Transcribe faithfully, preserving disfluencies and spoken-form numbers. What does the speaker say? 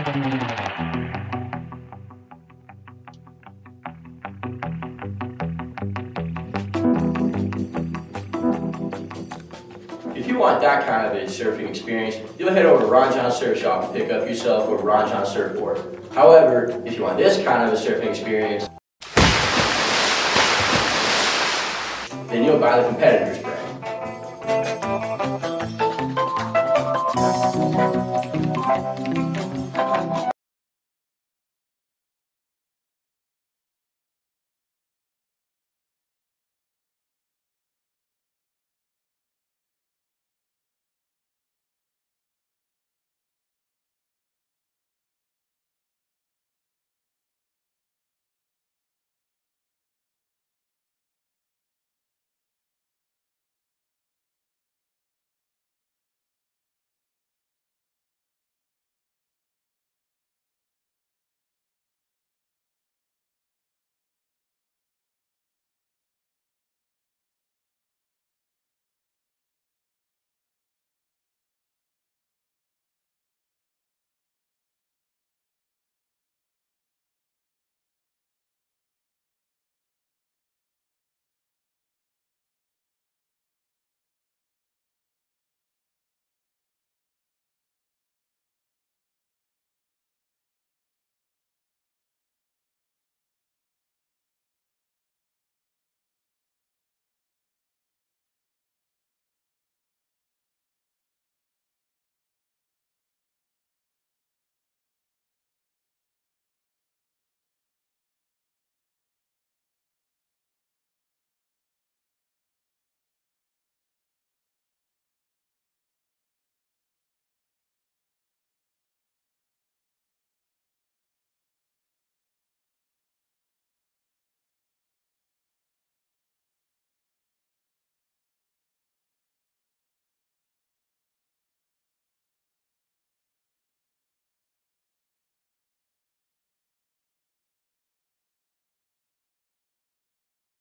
If you want that kind of a surfing experience, you'll head over to Ron Jon Surf Shop and pick up yourself a Ron Jon surfboard. However, if you want this kind of a surfing experience, then you'll buy the competitor's brand.